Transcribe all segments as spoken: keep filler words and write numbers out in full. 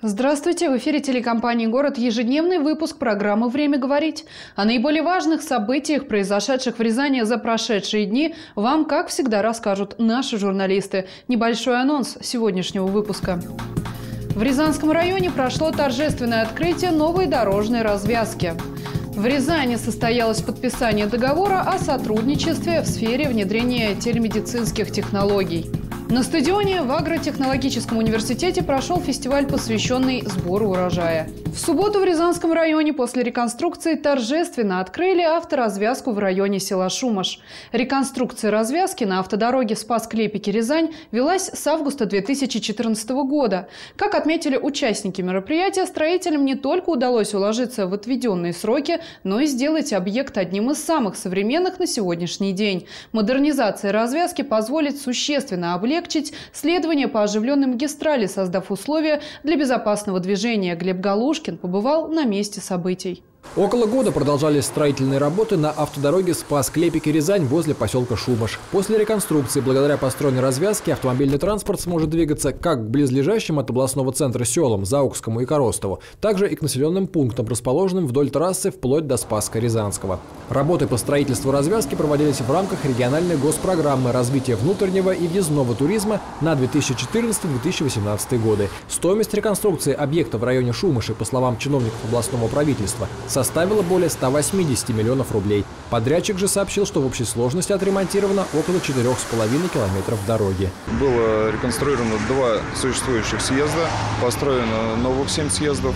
Здравствуйте! В эфире телекомпании «Город» ежедневный выпуск программы «Время говорить». О наиболее важных событиях, произошедших в Рязани за прошедшие дни, вам, как всегда, расскажут наши журналисты. Небольшой анонс сегодняшнего выпуска. В Рязанском районе прошло торжественное открытие новой дорожной развязки. В Рязани состоялось подписание договора о сотрудничестве в сфере внедрения телемедицинских технологий. На стадионе в Агротехнологическом университете прошел фестиваль, посвященный сбору урожая. В субботу в Рязанском районе после реконструкции торжественно открыли авторазвязку в районе села Шумаш. Реконструкция развязки на автодороге Спас-Клепики-Рязань велась с августа две тысячи четырнадцатого года. Как отметили участники мероприятия, строителям не только удалось уложиться в отведенные сроки, но и сделать объект одним из самых современных на сегодняшний день. Модернизация развязки позволит существенно облегчить следование по оживленной магистрали, создав условия для безопасного движения. Глеб Галушкин побывал на месте событий. Около года продолжались строительные работы на автодороге Спас-Клепики-Рязань возле поселка Шумаш. После реконструкции, благодаря построенной развязке, автомобильный транспорт сможет двигаться как к близлежащим от областного центра селам Заокскому и Коростову, также и к населенным пунктам, расположенным вдоль трассы вплоть до Спасска-Рязанского. Работы по строительству развязки проводились в рамках региональной госпрограммы развития внутреннего и въездного туризма на две тысячи четырнадцатый — две тысячи восемнадцатый годы. Стоимость реконструкции объекта в районе Шумаши, по словам чиновников областного правительства, составила более ста восьмидесяти миллионов рублей. Подрядчик же сообщил, что в общей сложности отремонтировано около четырёх с половиной километров дороги. Было реконструировано два существующих съезда, построено новых семь съездов,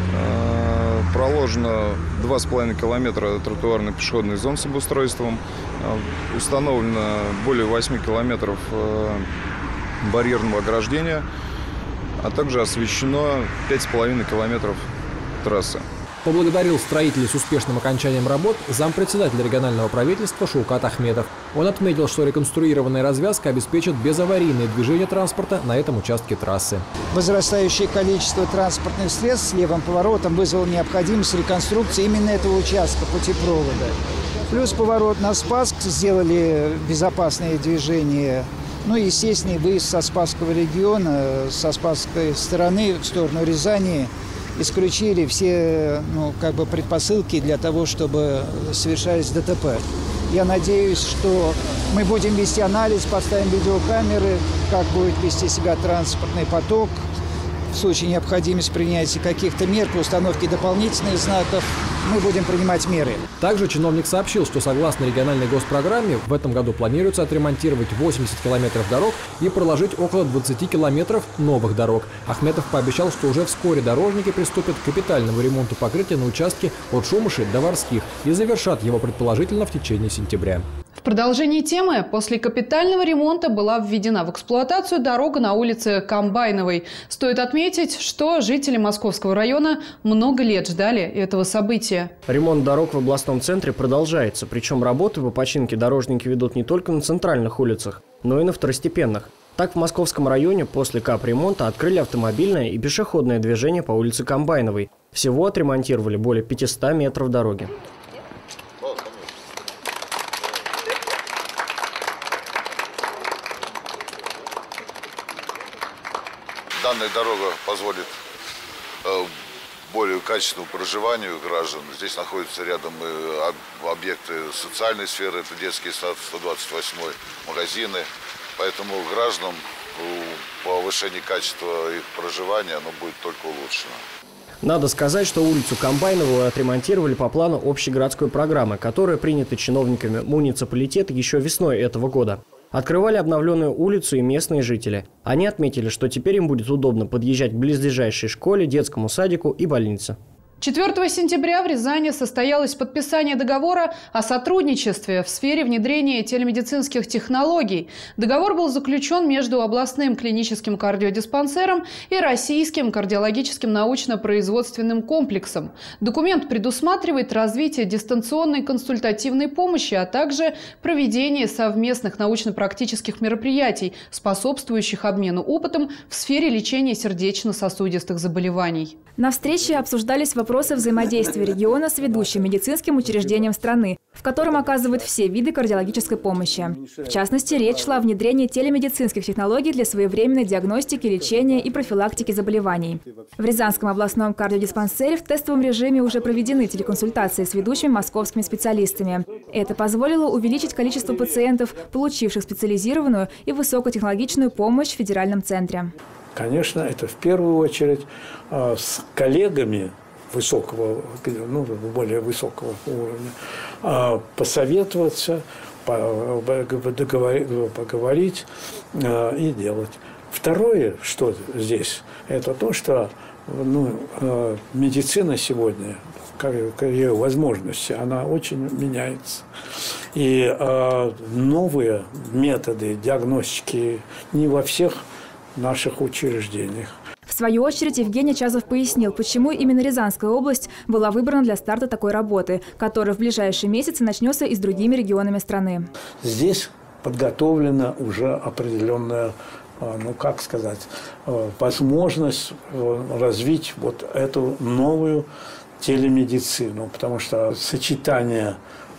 проложено два с половиной километра тротуарной пешеходной зоны с обустройством, установлено более восьми километров барьерного ограждения, а также освещено пять с половиной километров трассы. Поблагодарил строителей с успешным окончанием работ зампредседателя регионального правительства Шаукат Ахметов. Он отметил, что реконструированная развязка обеспечит безаварийное движение транспорта на этом участке трассы. Возрастающее количество транспортных средств с левым поворотом вызвало необходимость реконструкции именно этого участка путепровода. Плюс поворот на Спасск сделали безопасное движение. Ну и естественный выезд со Спасского региона, со Спасской стороны в сторону Рязани. Исключили все ну, как бы предпосылки для того, чтобы совершались ДТП. Я надеюсь, что мы будем вести анализ, поставим видеокамеры, как будет вести себя транспортный поток. В случае необходимости принятия каких-то мер по установке дополнительных знаков мы будем принимать меры. Также чиновник сообщил, что согласно региональной госпрограмме в этом году планируется отремонтировать восемьдесят километров дорог и проложить около двадцати километров новых дорог. Ахметов пообещал, что уже вскоре дорожники приступят к капитальному ремонту покрытия на участке от Шумаши до Ворских и завершат его предположительно в течение сентября. В продолжении темы, после капитального ремонта была введена в эксплуатацию дорога на улице Комбайновой. Стоит отметить, что жители Московского района много лет ждали этого события. Ремонт дорог в областном центре продолжается, причем работы по починке дорожники ведут не только на центральных улицах, но и на второстепенных. Так, в Московском районе после капремонта открыли автомобильное и пешеходное движение по улице Комбайновой. Всего отремонтировали более пятисот метров дороги. Данная дорога позволит э, более качественному проживанию граждан. Здесь находятся рядом и объекты социальной сферы, это детский сад, сто двадцать восьмой, магазины. Поэтому гражданам по повышению качества их проживания оно будет только улучшено. Надо сказать, что улицу Комбайновую отремонтировали по плану общегородской программы, которая принята чиновниками муниципалитета еще весной этого года. Открывали обновленную улицу и местные жители. Они отметили, что теперь им будет удобно подъезжать к близлежащей школе, детскому садику и больнице. четвёртого сентября в Рязани состоялось подписание договора о сотрудничестве в сфере внедрения телемедицинских технологий. Договор был заключен между областным клиническим кардиодиспансером и Российским кардиологическим научно-производственным комплексом. Документ предусматривает развитие дистанционной консультативной помощи, а также проведение совместных научно-практических мероприятий, способствующих обмену опытом в сфере лечения сердечно-сосудистых заболеваний. На встрече обсуждались вопросы вопросы взаимодействия региона с ведущим медицинским учреждением страны, в котором оказывают все виды кардиологической помощи. В частности, речь шла о внедрении телемедицинских технологий для своевременной диагностики, лечения и профилактики заболеваний. В Рязанском областном кардиодиспансере в тестовом режиме уже проведены телеконсультации с ведущими московскими специалистами. Это позволило увеличить количество пациентов, получивших специализированную и высокотехнологичную помощь в федеральном центре. Конечно, это в первую очередь э, с коллегами высокого, ну, более высокого уровня, э, посоветоваться, по, договорить, поговорить э, и делать. Второе, что здесь, это то, что ну, э, медицина сегодня, как ее возможности, она очень меняется. И э, новые методы диагностики не во всех наших учреждениях. В свою очередь Евгений Чазов пояснил, почему именно Рязанская область была выбрана для старта такой работы, которая в ближайшие месяцы начнется и с другими регионами страны. Здесь подготовлена уже определенная, ну как сказать, возможность развить вот эту новую телемедицину, потому что сочетание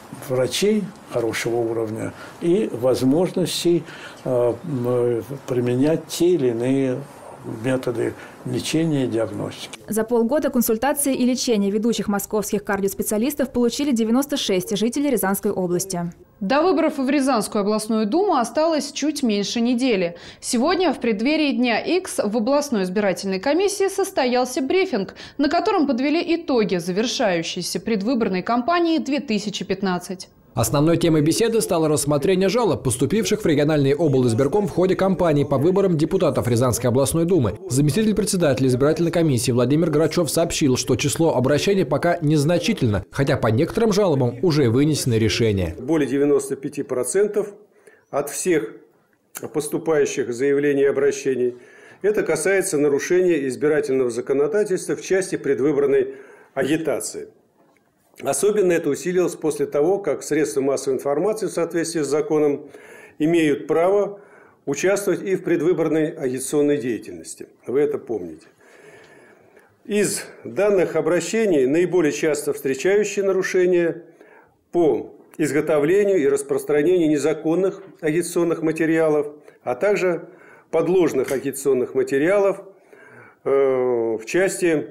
врачей хорошего уровня и возможностей э, применять те или иные методы лечения и диагностики. За полгода консультации и лечения ведущих московских кардиоспециалистов получили девяносто шесть жителей Рязанской области. До выборов в Рязанскую областную думу осталось чуть меньше недели. Сегодня, в преддверии Дня Икс, в областной избирательной комиссии состоялся брифинг, на котором подвели итоги завершающейся предвыборной кампании две тысячи пятнадцать. Основной темой беседы стало рассмотрение жалоб, поступивших в региональный облизбирком в ходе кампании по выборам депутатов Рязанской областной думы. Заместитель председателя избирательной комиссии Владимир Грачев сообщил, что число обращений пока незначительно, хотя по некоторым жалобам уже вынесены решения. Более девяноста пяти процентов от всех поступающих заявлений и обращений это касается нарушения избирательного законодательства в части предвыборной агитации. Особенно это усилилось после того, как средства массовой информации в соответствии с законом имеют право участвовать и в предвыборной агитационной деятельности. Вы это помните. Из данных обращений наиболее часто встречающие нарушения по изготовлению и распространению незаконных агитационных материалов, а также подложных агитационных материалов э, в части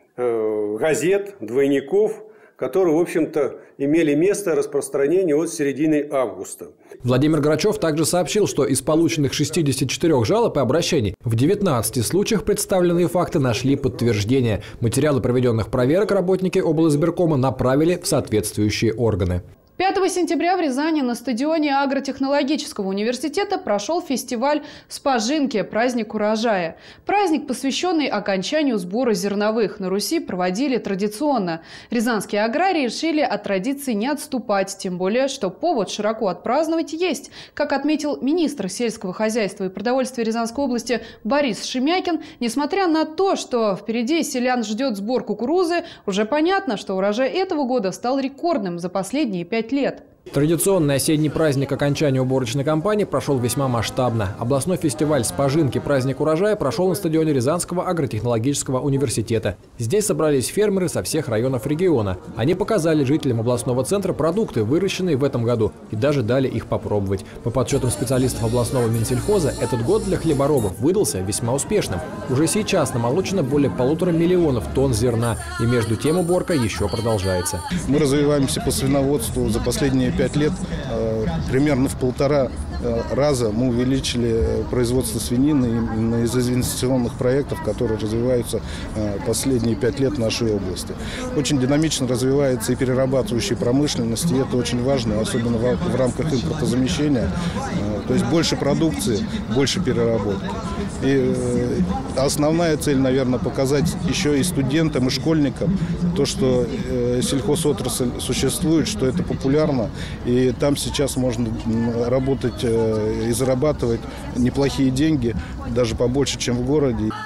э, газет, двойников, которые, в общем-то, имели место распространения от середины августа. Владимир Грачев также сообщил, что из полученных шестидесяти четырёх жалоб и обращений в девятнадцати случаях представленные факты нашли подтверждение. Материалы проведенных проверок работники облизбиркома направили в соответствующие органы. пятого сентября в Рязани на стадионе Агротехнологического университета прошел фестиваль «Спажинки. Праздник урожая». Праздник, посвященный окончанию сбора зерновых, на Руси проводили традиционно. Рязанские аграрии решили от традиции не отступать, тем более, что повод широко отпраздновать есть. Как отметил министр сельского хозяйства и продовольствия Рязанской области Борис Шемякин, несмотря на то, что впереди селян ждет сбор кукурузы, уже понятно, что урожай этого года стал рекордным за последние пять лет. Традиционный осенний праздник окончания уборочной кампании прошел весьма масштабно. Областной фестиваль «Спажинки. Праздник урожая» прошел на стадионе Рязанского агротехнологического университета. Здесь собрались фермеры со всех районов региона. Они показали жителям областного центра продукты, выращенные в этом году, и даже дали их попробовать. По подсчетам специалистов областного Минсельхоза, этот год для хлеборобов выдался весьма успешным. Уже сейчас намолочено более полутора миллионов тонн зерна, и между тем уборка еще продолжается. Мы развиваемся по свиноводству за последние пять лет. Примерно в полтора раза мы увеличили производство свинины именно из инвестиционных проектов, которые развиваются последние пять лет в нашей области. Очень динамично развивается и перерабатывающая промышленность, и это очень важно, особенно в рамках импортозамещения. То есть больше продукции, больше переработки. И основная цель, наверное, показать еще и студентам, и школьникам то, что сельхозотрасль существует, что это популярно, и там сейчас можно работать и зарабатывать неплохие деньги, даже побольше, чем в городе.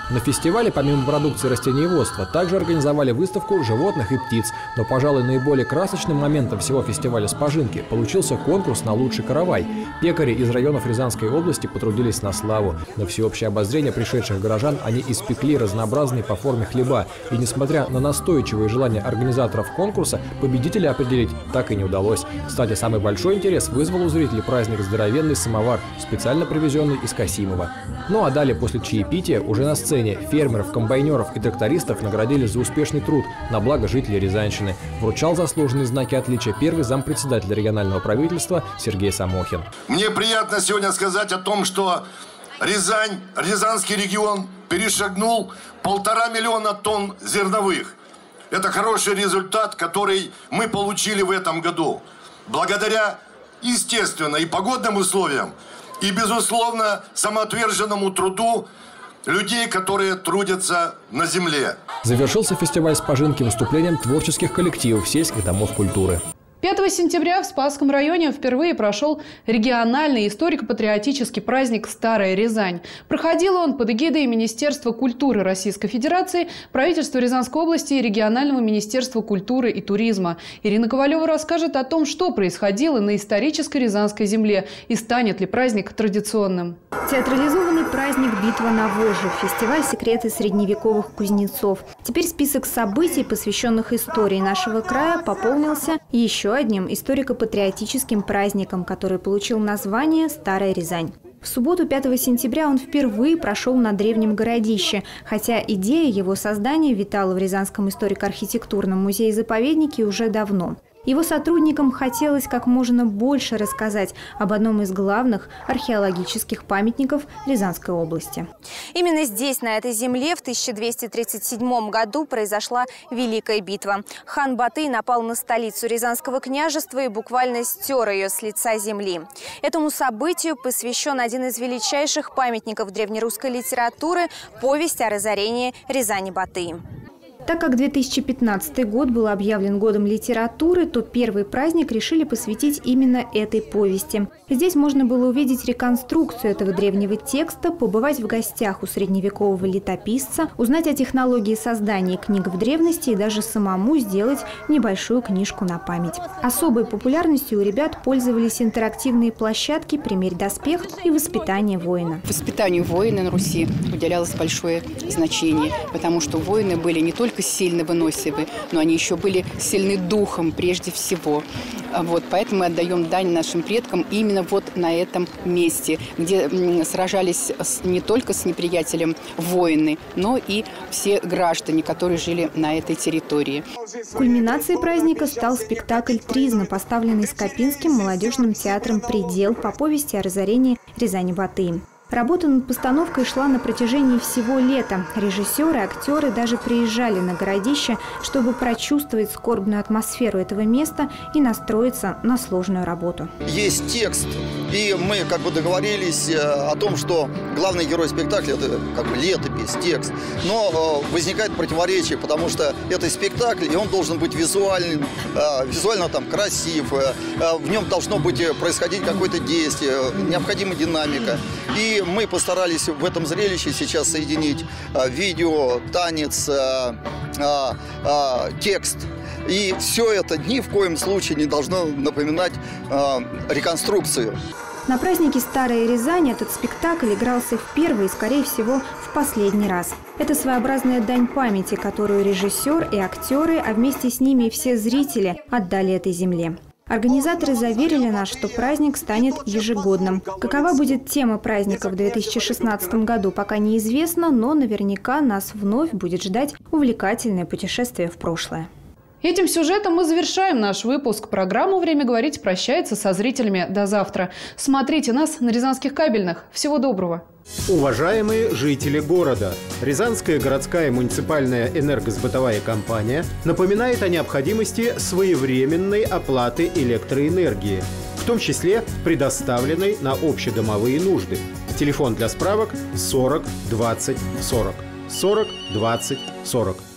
На фестивале, помимо продукции растениеводства, также организовали выставку животных и птиц. Но, пожалуй, наиболее красочным моментом всего фестиваля «Спажинки» получился конкурс на лучший каравай. Пекари из районов Рязанской области потрудились на славу. На всеобщее обозрение пришедших горожан они испекли разнообразные по форме хлеба. И, несмотря на настойчивые желания организаторов конкурса, победителя определить так и не удалось. Кстати, самый большой интерес вызвал у зрителей праздник «Здоровенный самовар», специально привезенный из Касимова. Ну а далее, после чаепития, уже на сцене фермеров, комбайнеров и трактористов наградили за успешный труд на благо жителей Рязанщины. Вручал заслуженные знаки отличия первый зампредседателя регионального правительства Сергей Самохин. Мне приятно сегодня сказать о том, что Рязань, Рязанский регион перешагнул полтора миллиона тонн зерновых. Это хороший результат, который мы получили в этом году. Благодаря, естественно, и погодным условиям, и, безусловно, самоотверженному труду людей, которые трудятся на земле. Завершился фестиваль «Спажинки» выступлением творческих коллективов сельских домов культуры. пятого сентября в Спасском районе впервые прошел региональный историко-патриотический праздник «Старая Рязань». Проходил он под эгидой Министерства культуры Российской Федерации, правительства Рязанской области и регионального Министерства культуры и туризма. Ирина Ковалева расскажет о том, что происходило на исторической Рязанской земле и станет ли праздник традиционным. Театрализованный праздник «Битва на Волжи», фестиваль «Секреты средневековых кузнецов». Теперь список событий, посвященных истории нашего края, пополнился еще одним историко-патриотическим праздником, который получил название «Старая Рязань». В субботу, пятого сентября, он впервые прошел на древнем городище, хотя идея его создания витала в Рязанском историко-архитектурном музее-заповеднике уже давно. Его сотрудникам хотелось как можно больше рассказать об одном из главных археологических памятников Рязанской области. Именно здесь, на этой земле, в тысяча двести тридцать седьмом году произошла Великая битва. Хан Батый напал на столицу Рязанского княжества и буквально стер ее с лица земли. Этому событию посвящен один из величайших памятников древнерусской литературы – повесть о разорении Рязани-Батыя. Так как две тысячи пятнадцатый год был объявлен годом литературы, то первый праздник решили посвятить именно этой повести. Здесь можно было увидеть реконструкцию этого древнего текста, побывать в гостях у средневекового летописца, узнать о технологии создания книг в древности и даже самому сделать небольшую книжку на память. Особой популярностью у ребят пользовались интерактивные площадки «Примерь доспех» и «Воспитание воина». Воспитанию воина на Руси уделялось большое значение, потому что воины были не только сильно выносливы, но они еще были сильны духом прежде всего. Вот, поэтому мы отдаем дань нашим предкам именно вот на этом месте, где сражались не только с неприятелем воины, но и все граждане, которые жили на этой территории. Кульминацией праздника стал спектакль «Тризна», поставленный Скопинским молодежным театром «Предел» по повести о разорении Рязани-Батыя. Работа над постановкой шла на протяжении всего лета. Режиссеры, актеры даже приезжали на городище, чтобы прочувствовать скорбную атмосферу этого места и настроиться на сложную работу. Есть текст, и мы как бы договорились о том, что главный герой спектакля – это как бы летопись, текст. Но возникает противоречие, потому что это спектакль, и он должен быть визуальным, визуально там красив, в нем должно быть происходить какое-то действие, необходима динамика. И мы постарались в этом зрелище сейчас соединить а, видео, танец, а, а, а, текст. И все это ни в коем случае не должно напоминать а, реконструкцию. На празднике «Старая Рязань» этот спектакль игрался в первый и, скорее всего, в последний раз. Это своеобразная дань памяти, которую режиссер и актеры, а вместе с ними и все зрители отдали этой земле. Организаторы заверили нас, что праздник станет ежегодным. Какова будет тема праздника в две тысячи шестнадцатом году, пока неизвестно, но наверняка нас вновь будет ждать увлекательное путешествие в прошлое. Этим сюжетом мы завершаем наш выпуск. Программа «Время говорить» прощается со зрителями до завтра. Смотрите нас на Рязанских кабельных. Всего доброго. Уважаемые жители города, Рязанская городская муниципальная энергосбытовая компания напоминает о необходимости своевременной оплаты электроэнергии, в том числе предоставленной на общедомовые нужды. Телефон для справок сорок двадцать сорок. сорок двадцать сорок.